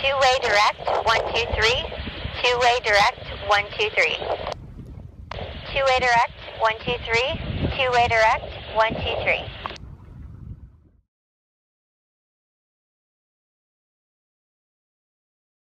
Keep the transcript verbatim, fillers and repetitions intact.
Two-way direct, one two three. Two-way direct, one two three. Two-way direct, one two three. Two-way direct, one two three.